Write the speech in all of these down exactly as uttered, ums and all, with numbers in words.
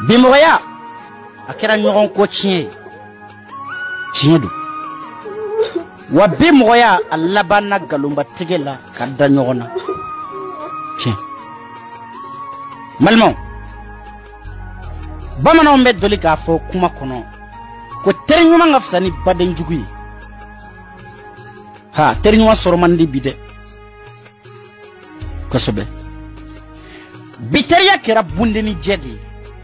Bimoya akera nyogon ko tiɲɛ tiɲɛ do wa bimoya alabana galumba tigela ka da ɲɔgɔn na tiɲɛ malmo bamananw bɛ doli k'a fɔ kuma kɔnɔ ko teri ɲuman ka fisa ni baden jugu ye ha teri ɲuman sɔrɔ man di bi dɛ kosɛbɛ biteriya kɛra bundeni jɛ de ye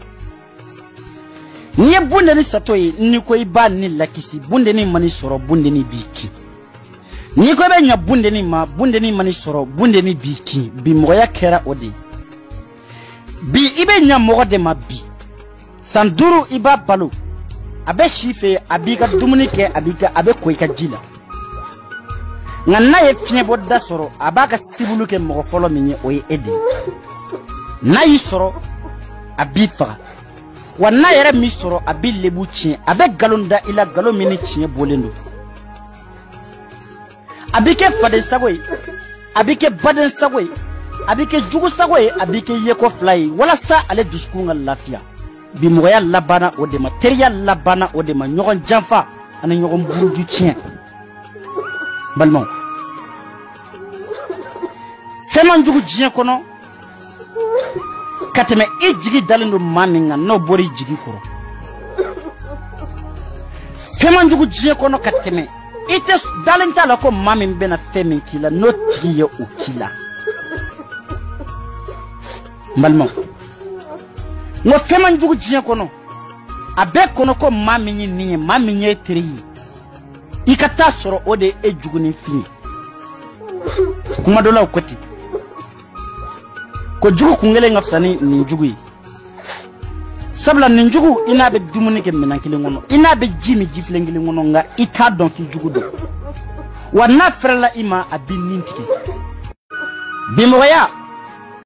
ni ye bundeni sato ye ni ko i b'a ni lakisi bundeni mani sɔrɔ bundeni b'i kin ni ko bɛ ɲa bundeni ma bundeni mani sɔrɔ bundeni b'i kin bi mɔgɔya kɛra o de bi i bɛ ɲa mɔgɔ de ma bi san duuru i b'a balo a bɛ si fɛ a b'i ka dumuni kɛ a b'i ka a bɛ ko i ka ji la nka n'a ye fiɲɛbɔ da sɔrɔ a b'a ka sibulu kɛ mɔgɔ fɔlɔ min ye o ye e de ye n'a y'i sɔrɔ a b'i faga wa n'a yɛrɛ min sɔrɔ a b'i lebu tiɲɛ a bɛ galon da i la galon min ni tiɲɛ bɔlen don a b'i kɛ faden sago ye a b'i kɛ baden sago ye a b'i kɛ jugu sago ye a b'i kɛ yeko fila ye walasa ale dusukun ka lafiya bi mɔgɔya labanna o de ma teriya labanna o de ma ɲɔgɔn janfa ani ɲɔgɔn buruju tiɲɛ balimaw fɛn man jugu diɲɛ kɔnɔ ka tɛmɛ i jigi dalen don maa min kan n'o bɔra i jigi kɔrɔ fɛn man jugu diɲɛ kɔnɔ ka tɛmɛ i tɛ dalen t'a la ko maa min bɛna fɛn min k'i la n'o tigi ye o k'i la balimaw ngo fɛn man jugu diɲɛ kɔnɔ a bɛɛ kɔnɔ ko maa min ye nin ye maa min ye teri ye i ka taa sɔrɔ o de ye e jugu ni fin ye kuma dɔ la o ko ten ko jugu kun kelen ka fisa ni nin jugu ye sabula nin jugu i n'a bɛ dumuni kɛ minɛn kelen kɔnɔ i n'a bɛ ji min jifilen kelen kɔnɔ nka i t'a dɔn k'i jugu don wa n'a fɛrɛla i ma a b'i nin tigɛ bi mɔgɔya